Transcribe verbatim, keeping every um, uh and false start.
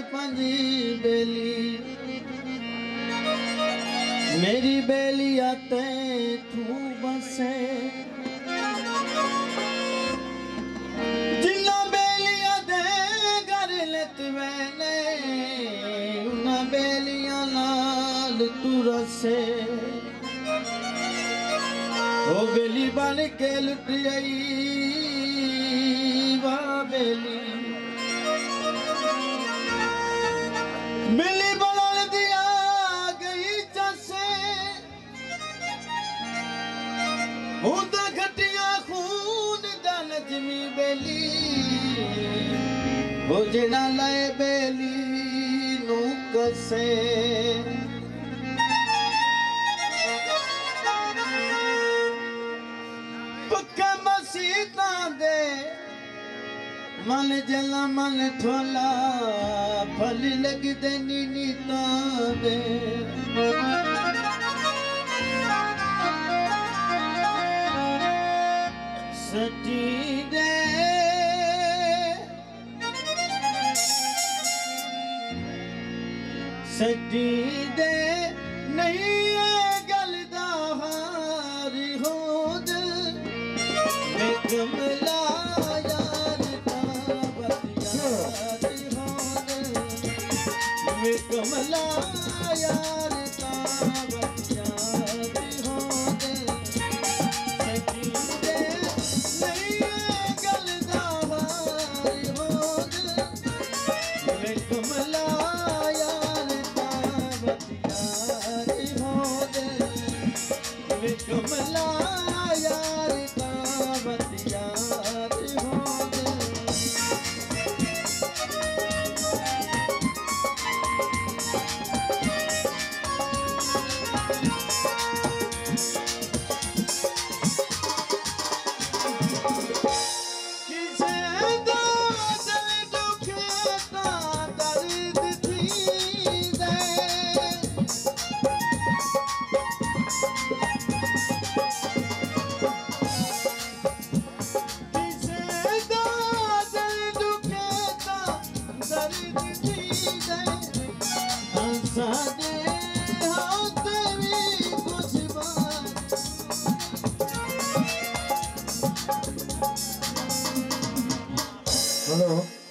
पंजी बेली मेरी बेली आते तू बसे जिन्ना बेलिया दे घर लेत मैंने उन्ना बेलिया नाल तू रसे ओ बेली बन के लुट आई वाह बेली मिली बदल दिया गई जैसे उदा घटिया खून दा नजमी बेली हो जेड़ा लाए बेली नू कसे पक्का मसीता दे मन जला मन ठोला फल लगदे नीनी तावे सटी दे सटी दे नहीं गल दा हारी होद मैं कमला कमला यार तावतिया होद सकी दे नहीं गल दा हारी होद मैं कमला यार तावतिया होद मैं कमला यार तावतिया होद Hello.